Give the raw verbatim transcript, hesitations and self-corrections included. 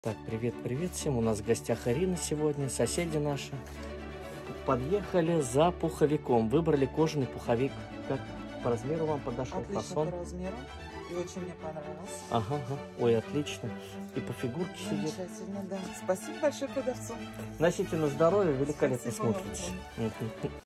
Так, привет-привет всем. У нас в гостях Арина сегодня, соседи наши. Подъехали за пуховиком. Выбрали кожаный пуховик. Как по размеру вам подошел? Отлично Фасон? по размеру. И очень мне понравился. Ага, ага. Ой, отлично. И по фигурке сидит. Замечательно, да. Спасибо большое продавцу. Носите на здоровье, великолепно Спасибо вам. смотрите. Мгм.